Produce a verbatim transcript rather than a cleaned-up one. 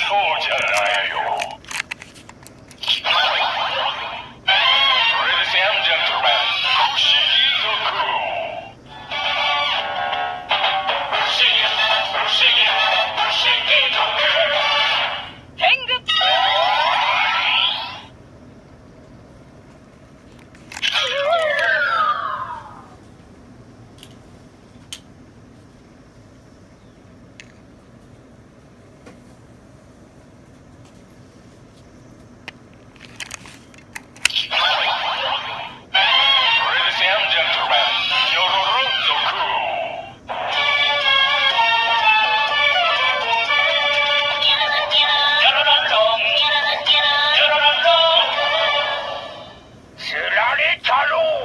そうじゃないよ。Ladies and gentlemen, 不思議族。不思議、不思議、不思議族。天狗。Hello!